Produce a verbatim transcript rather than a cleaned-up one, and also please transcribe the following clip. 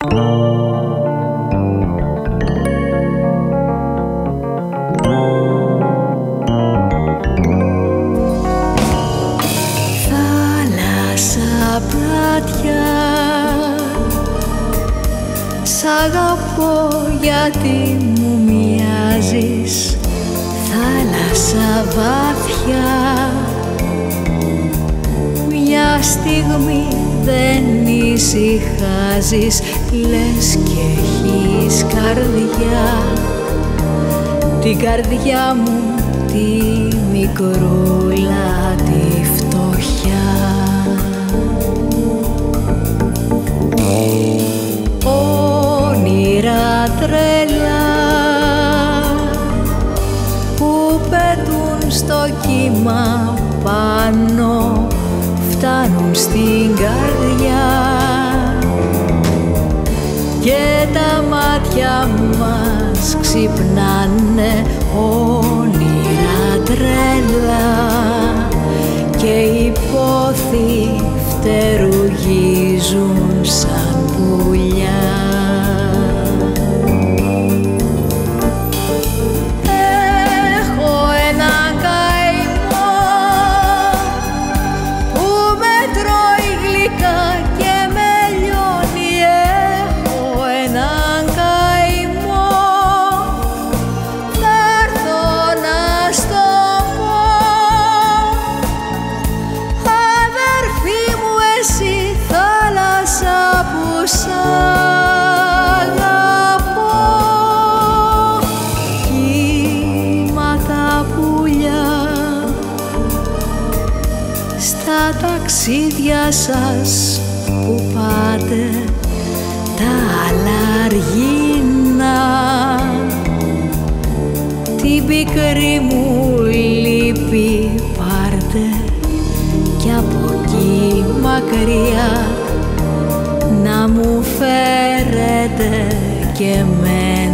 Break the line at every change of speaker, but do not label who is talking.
Θάλασσα πλάτια, σ' αγαπώ γιατί μου μοιάζεις. Θάλασσα βάθια, μια στιγμή δεν ησυχάζεις. Λες κι έχεις καρδιά, την καρδιά μου τη μικρούλα τη φτωχιά. Όνειρα τρέλα που πετούν στο κύμα πάνω, φτάνουν στην καρδιά και τα μάτια μας ξυπνάνε. Όνειρα τρέλα και οι πόθοι φτερουγίζουν σαν πουλιά. Σ' αγαπώ, κύμα τα πουλιά στα ταξίδια σας που πάτε, τα λαργίνα, την πικρή μου λύπη πάρτε κι από εκεί μακριά να μου φέρετε και με